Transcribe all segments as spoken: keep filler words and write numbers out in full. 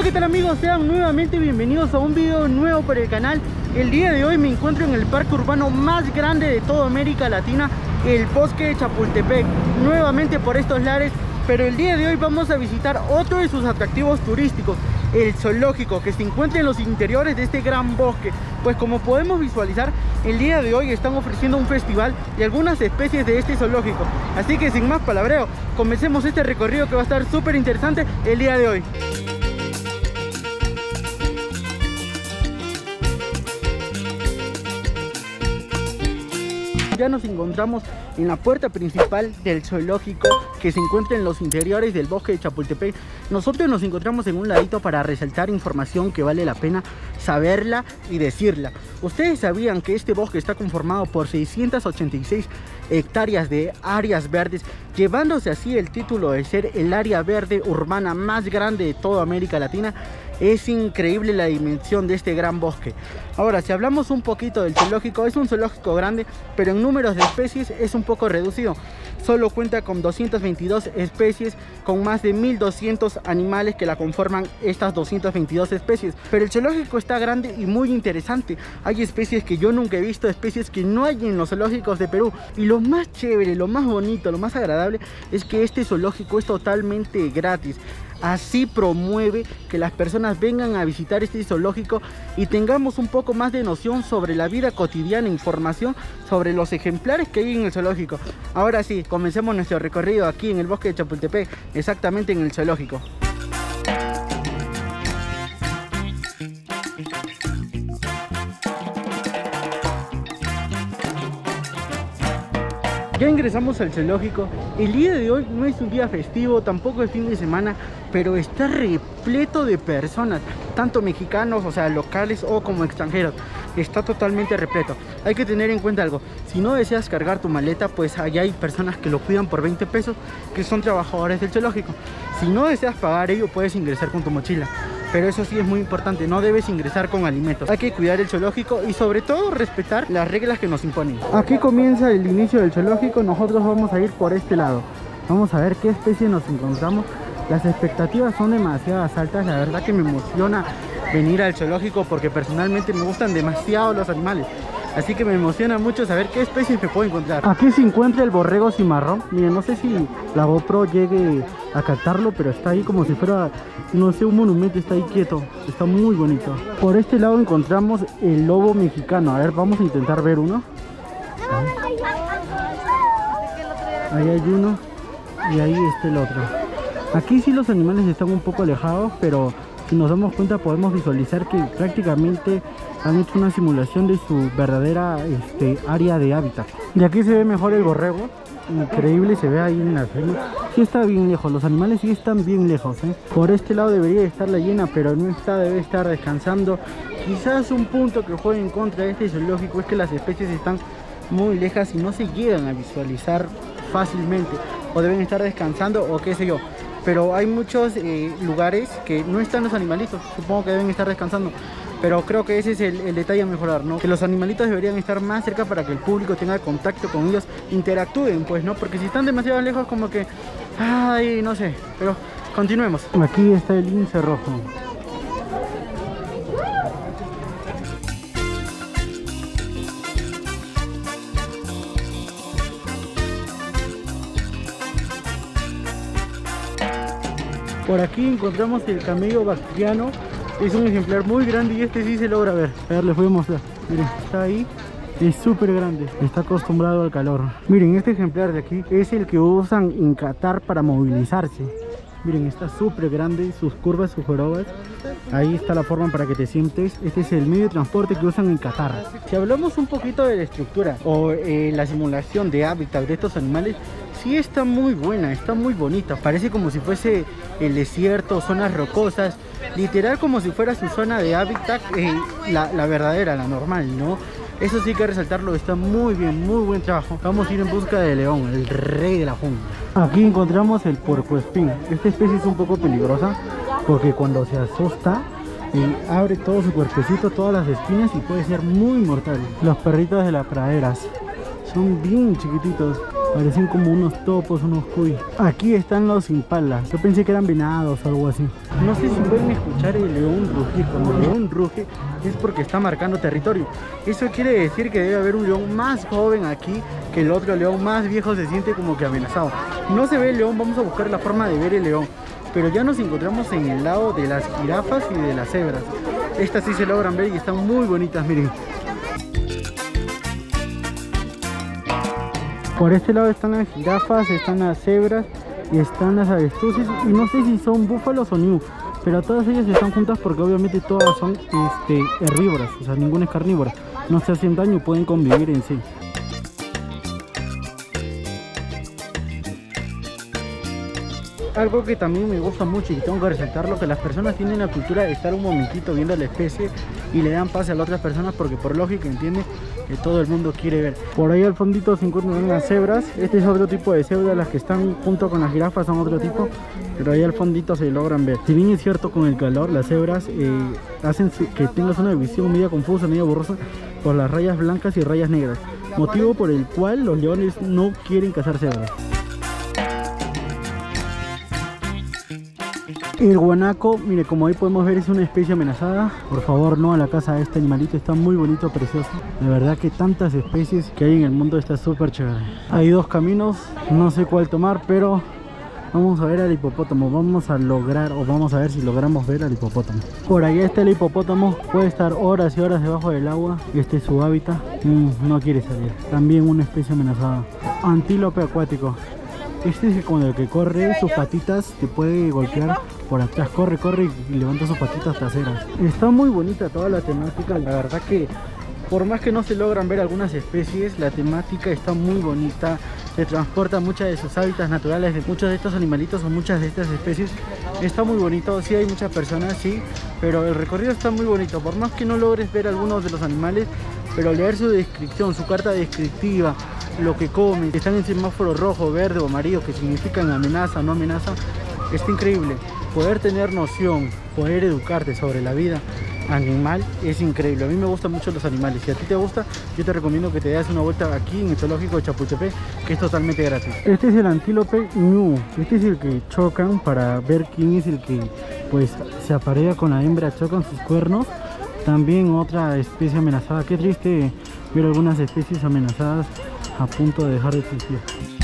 Hola, ¿qué tal amigos? Sean nuevamente bienvenidos a un video nuevo por el canal. El día de hoy me encuentro en el parque urbano más grande de toda América Latina, el Bosque de Chapultepec, nuevamente por estos lares. Pero el día de hoy vamos a visitar otro de sus atractivos turísticos, el zoológico, que se encuentra en los interiores de este gran bosque. Pues como podemos visualizar, el día de hoy están ofreciendo un festival de algunas especies de este zoológico. Así que sin más palabreo, comencemos este recorrido que va a estar súper interesante el día de hoy. Ya nos encontramos en la puerta principal del zoológico, que se encuentra en los interiores del bosque de Chapultepec. Nosotros nos encontramos en un ladito para resaltar información que vale la pena saberla y decirla. Ustedes sabían que este bosque está conformado por seiscientas ochenta y seis hectáreas de áreas verdes, llevándose así el título de ser el área verde urbana más grande de toda América Latina. Es increíble la dimensión de este gran bosque. Ahora, si hablamos un poquito del zoológico, es un zoológico grande, pero en números de especies es un poco reducido. Solo cuenta con doscientas veintidós especies, con más de mil doscientos animales que la conforman estas doscientas veintidós especies. Pero el zoológico está grande y muy interesante. Hay especies que yo nunca he visto, especies que no hay en los zoológicos de Perú. Y lo más chévere, lo más bonito, lo más agradable es que este zoológico es totalmente gratis. Así promueve que las personas vengan a visitar este zoológico y tengamos un poco más de noción sobre la vida cotidiana, información sobre los ejemplares que hay en el zoológico. Ahora sí, comencemos nuestro recorrido aquí en el bosque de Chapultepec, exactamente en el zoológico. Ya ingresamos al zoológico. El día de hoy no es un día festivo, tampoco es fin de semana, pero está repleto de personas, tanto mexicanos, o sea, locales o como extranjeros. Está totalmente repleto. Hay que tener en cuenta algo: si no deseas cargar tu maleta, pues allá hay personas que lo cuidan por veinte pesos, que son trabajadores del zoológico. Si no deseas pagar ello, puedes ingresar con tu mochila. Pero eso sí es muy importante, no debes ingresar con alimentos. Hay que cuidar el zoológico y sobre todo respetar las reglas que nos imponen. Aquí comienza el inicio del zoológico. Nosotros vamos a ir por este lado. Vamos a ver qué especie nos encontramos. Las expectativas son demasiadas altas. La verdad que me emociona venir al zoológico porque personalmente me gustan demasiado los animales. Así que me emociona mucho saber qué especies me puedo encontrar. Aquí se encuentra el borrego cimarrón. Miren, no sé si la GoPro llegue a captarlo, pero está ahí como si fuera, no sé, un monumento. Está ahí quieto, está muy bonito. Por este lado encontramos el lobo mexicano. A ver, vamos a intentar ver uno. Ahí hay uno y ahí está el otro. Aquí sí los animales están un poco alejados, pero si nos damos cuenta podemos visualizar que prácticamente han hecho una simulación de su verdadera este, área de hábitat. Y aquí se ve mejor el borrego. Increíble, se ve ahí en la cima. Sí está bien lejos, los animales sí están bien lejos, ¿eh? Por este lado debería estar la hiena, pero no está, debe estar descansando. Quizás un punto que juegue en contra de este zoológico es que las especies están muy lejas y no se llegan a visualizar fácilmente, o deben estar descansando o qué sé yo. Pero hay muchos eh, lugares que no están los animalitos, supongo que deben estar descansando. Pero creo que ese es el, el detalle a mejorar, ¿no? Que los animalitos deberían estar más cerca para que el público tenga contacto con ellos, interactúen, pues, ¿no? Porque si están demasiado lejos, como que, ay, no sé. Pero continuemos. Aquí está el lince rojo. Por aquí encontramos el camello bactriano. Es un ejemplar muy grande y este sí se logra ver. A ver, les voy a mostrar. Miren, está ahí. Es súper grande. Está acostumbrado al calor. Miren, este ejemplar de aquí es el que usan en Qatar para movilizarse. Miren, está súper grande. Sus curvas, sus jorobas. Ahí está la forma para que te sientes. Este es el medio de transporte que usan en Qatar. Si hablamos un poquito de la estructura o eh, la simulación de hábitat de estos animales, sí está muy buena, está muy bonita. Parece como si fuese el desierto, zonas rocosas. Literal como si fuera su zona de hábitat, eh, la, la verdadera, la normal, ¿no? Eso sí hay que resaltarlo, está muy bien, muy buen trabajo. Vamos a ir en busca de león, el rey de la jungla. Aquí encontramos el puercoespín. Esta especie es un poco peligrosa porque cuando se asusta eh, abre todo su cuerpecito, todas las espinas, y puede ser muy mortal. Los perritos de las praderas son bien chiquititos. Parecen como unos topos, unos cuy. Aquí están los impalas. Yo pensé que eran venados o algo así. No sé si pueden escuchar el león rugir. Cuando el león ruge es porque está marcando territorio. Eso quiere decir que debe haber un león más joven aquí, que el otro león más viejo se siente como que amenazado. No se ve el león, vamos a buscar la forma de ver el león. Pero ya nos encontramos en el lado de las jirafas y de las cebras. Estas sí se logran ver y están muy bonitas, miren. Por este lado están las jirafas, están las cebras y están las avestruces. Y no sé si son búfalos o ñu, pero todas ellas están juntas porque obviamente todas son este, herbívoras. O sea, ninguna es carnívora. No se hacen daño, pueden convivir en sí. Algo que también me gusta mucho y tengo que resaltarlo, que las personas tienen la cultura de estar un momentito viendo la especie y le dan pase a las otras personas porque por lógica entiende que todo el mundo quiere ver. Por ahí al fondito se encuentran las cebras. Este es otro tipo de cebra, las que están junto con las jirafas son otro tipo, pero ahí al fondito se logran ver. Si bien es cierto, con el calor las cebras eh, hacen que tengas una visión media confusa, media borrosa por las rayas blancas y rayas negras, motivo por el cual los leones no quieren cazar cebras. El guanaco, mire, como ahí podemos ver, es una especie amenazada. Por favor, no a la caza de este animalito, está muy bonito, precioso. De verdad que tantas especies que hay en el mundo, está súper chévere. Hay dos caminos, no sé cuál tomar, pero vamos a ver al hipopótamo. Vamos a lograr, o vamos a ver si logramos ver al hipopótamo. Por allá está el hipopótamo, puede estar horas y horas debajo del agua. Este es su hábitat, mm, no quiere salir. También una especie amenazada. Antílope acuático. Este es con el que corre, sus patitas te puede golpear por atrás, corre, corre y levanta sus patitas traseras. Está muy bonita toda la temática, la verdad que por más que no se logran ver algunas especies, la temática está muy bonita. Se transporta muchas de sus hábitats naturales de muchos de estos animalitos o muchas de estas especies. Está muy bonito, sí hay muchas personas, sí, pero el recorrido está muy bonito. Por más que no logres ver algunos de los animales, pero leer su descripción, su carta descriptiva, lo que comen, están en semáforo rojo, verde o amarillo, que significan amenaza, no amenaza, está increíble. Poder tener noción, poder educarte sobre la vida animal es increíble. A mí me gustan mucho los animales. Si a ti te gusta, yo te recomiendo que te des una vuelta aquí en el zoológico de Chapultepec, que es totalmente gratis. Este es el antílope ñu. Este es el que chocan para ver quién es el que pues se aparea con la hembra, chocan sus cuernos. También otra especie amenazada. Qué triste ver algunas especies amenazadas a punto de dejar de existir.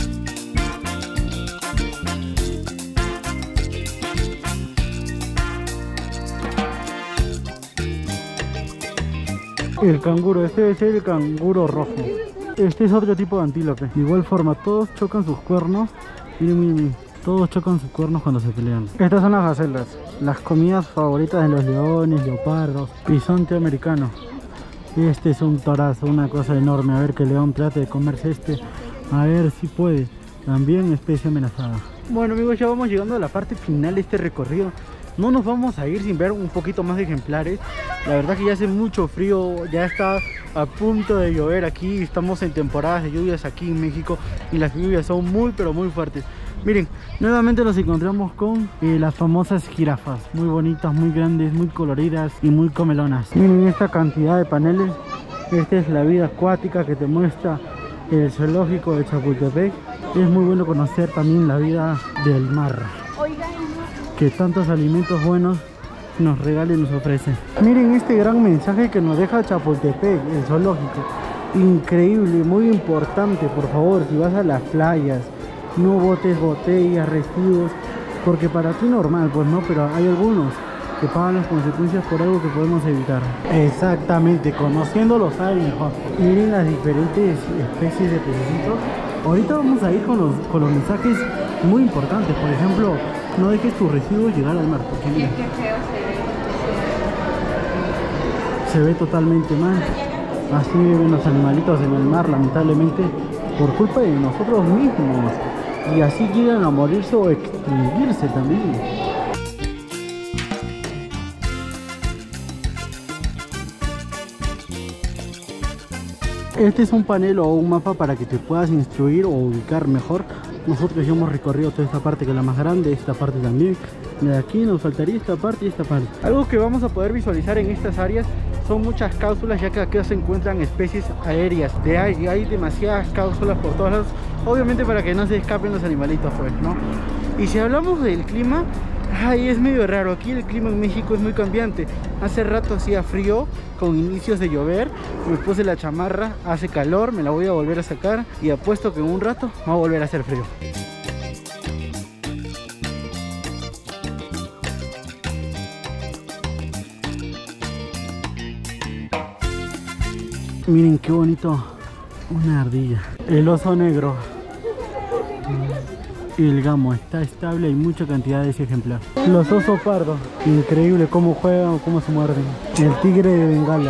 El canguro, este debe ser el canguro rojo. Este es otro tipo de antílope. De igual forma, todos chocan sus cuernos. Miren, miren, miren. Todos chocan sus cuernos cuando se pelean. Estas son las gacelas, las comidas favoritas de los leones, leopardos, bisonte americano. Este es un torazo, una cosa enorme. A ver que el león trate de comerse este. A ver si puede. También especie amenazada. Bueno amigos, ya vamos llegando a la parte final de este recorrido. No nos vamos a ir sin ver un poquito más de ejemplares. La verdad que ya hace mucho frío, ya está a punto de llover aquí. Estamos en temporadas de lluvias aquí en México y las lluvias son muy pero muy fuertes. Miren, nuevamente nos encontramos con eh, las famosas jirafas. Muy bonitas, muy grandes, muy coloridas y muy comelonas. Miren esta cantidad de paneles. Esta es la vida acuática que te muestra el zoológico de Chapultepec. Es muy bueno conocer también la vida del mar, que tantos alimentos buenos nos regala y nos ofrece. Miren este gran mensaje que nos deja Chapultepec, el zoológico. Increíble, muy importante. Por favor, si vas a las playas, no botes botellas, residuos, porque para ti normal, pues no, pero hay algunos que pagan las consecuencias por algo que podemos evitar. Exactamente, conociéndolo saben mejor. Miren las diferentes especies de pececitos. Ahorita vamos a ir con los, con los mensajes muy importantes. Por ejemplo, no dejes tus residuos llegar al mar, porque mira, se ve totalmente mal. Así viven los animalitos en el mar, lamentablemente, por culpa de nosotros mismos. Y así llegan a morirse o extinguirse también. Este es un panel o un mapa para que te puedas instruir o ubicar mejor. Nosotros ya hemos recorrido toda esta parte, que es la más grande, esta parte también. De aquí nos faltaría esta parte y esta parte. Algo que vamos a poder visualizar en estas áreas son muchas cápsulas, ya que acá se encuentran especies aéreas de hay, hay demasiadas cápsulas por todos lados, obviamente para que no se escapen los animalitos pues, ¿no? Y si hablamos del clima, ay, es medio raro. Aquí el clima en México es muy cambiante. Hace rato hacía frío con inicios de llover, me puse la chamarra, hace calor, me la voy a volver a sacar y apuesto que en un rato va a volver a hacer frío. Miren qué bonito, una ardilla, el oso negro. El gamo está estable, hay mucha cantidad de ese ejemplar. Los osos pardos, increíble cómo juegan o cómo se muerden. El tigre de Bengala.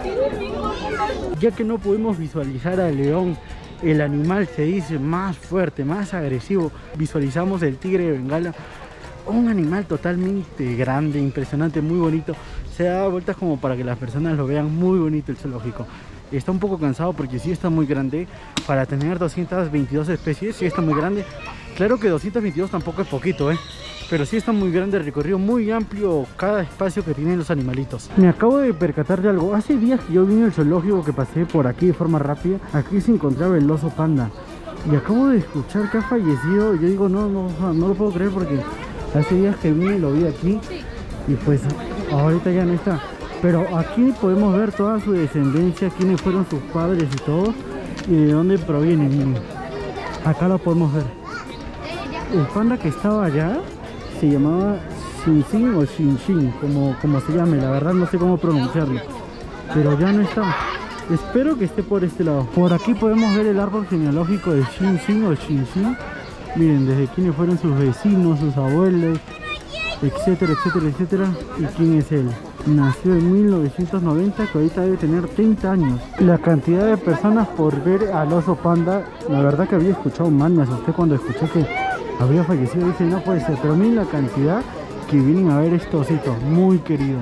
Ya que no pudimos visualizar al león, el animal se dice más fuerte, más agresivo, visualizamos el tigre de Bengala. Un animal totalmente grande, impresionante, muy bonito. Se da vueltas como para que las personas lo vean, muy bonito el zoológico. Está un poco cansado porque sí está muy grande. Para tener doscientas veintidós especies, sí está muy grande. Claro que doscientos veintidós tampoco es poquito, ¿eh? Pero sí está muy grande el recorrido, muy amplio cada espacio que tienen los animalitos. Me acabo de percatar de algo. Hace días que yo vine al zoológico, que pasé por aquí de forma rápida. Aquí se encontraba el oso panda. Y acabo de escuchar que ha fallecido. Yo digo, no, no, no lo puedo creer porque hace días que vine y lo vi aquí. Y pues ahorita ya no está. Pero aquí podemos ver toda su descendencia, quiénes fueron sus padres y todo. Y de dónde provienen. Miren. Acá lo podemos ver. El panda que estaba allá se llamaba Xinxin o Xinxin, como, como se llame, la verdad no sé cómo pronunciarlo, pero ya no está. Espero que esté por este lado. Por aquí podemos ver el árbol genealógico de Xinxin o Xinxin. Miren, desde quiénes fueron sus vecinos, sus abuelos, etcétera, etcétera, etcétera. Y quién es él. Nació en mil novecientos noventa, que ahorita debe tener treinta años. La cantidad de personas por ver al oso panda, la verdad que había escuchado mal, me asusté cuando escuché que había fallecido. Dije, no puede ser, pero miren la cantidad que vienen a ver este osito, muy querido.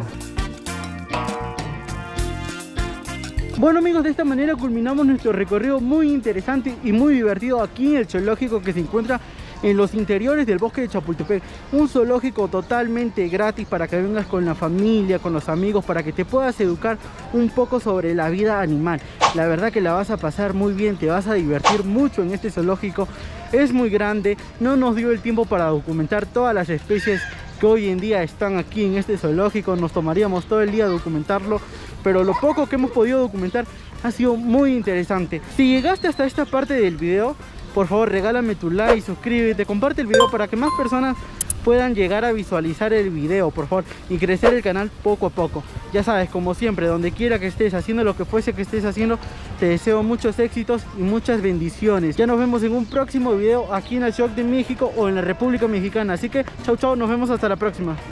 Bueno amigos, de esta manera culminamos nuestro recorrido muy interesante y muy divertido aquí en el zoológico que se encuentra en los interiores del bosque de Chapultepec. Un zoológico totalmente gratis para que vengas con la familia, con los amigos, para que te puedas educar un poco sobre la vida animal. La verdad que la vas a pasar muy bien, te vas a divertir mucho en este zoológico. Es muy grande, no nos dio el tiempo para documentar todas las especies que hoy en día están aquí en este zoológico. Nos tomaríamos todo el día documentarlo, pero lo poco que hemos podido documentar ha sido muy interesante. Si llegaste hasta esta parte del video, por favor regálame tu like, suscríbete, comparte el video para que más personas puedan llegar a visualizar el video, por favor, y crecer el canal poco a poco. Ya sabes, como siempre, donde quiera que estés, haciendo lo que fuese que estés haciendo, te deseo muchos éxitos y muchas bendiciones. Ya nos vemos en un próximo video aquí en el Shock de México o en la República Mexicana. Así que chau chau, nos vemos hasta la próxima.